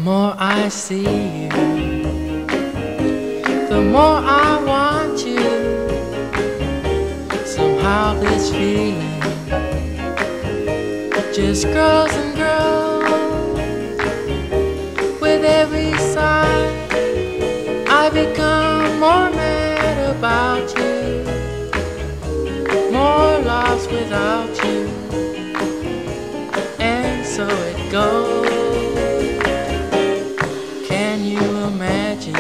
more I see you, the more I want you. Somehow this feeling just grows and grows. With every sigh I become more mad about you, more lost without you. And so it goes. Can you imagine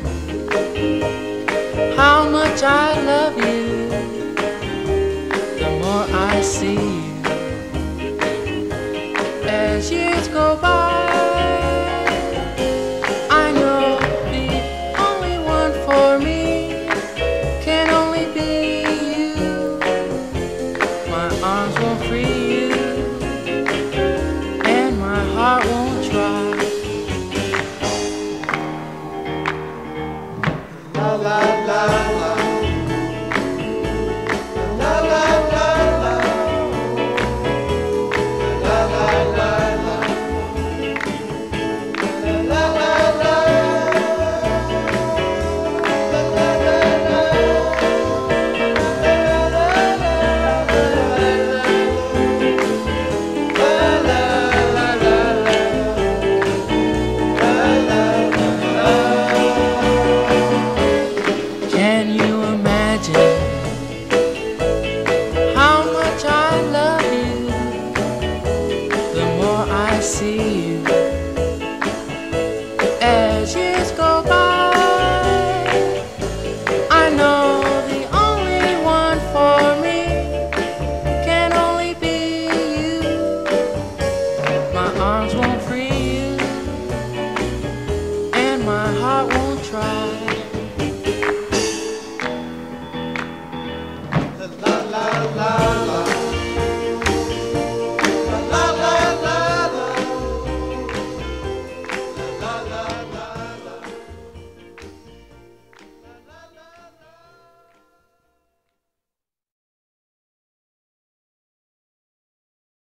how much I love you? The more I see you as years go by, I know the only one for me can only be you. My arms won't free you, and my heart won't try. La la la la, la la la la, la la la la, la la la, Can you imagine how much I love you? The more I see you,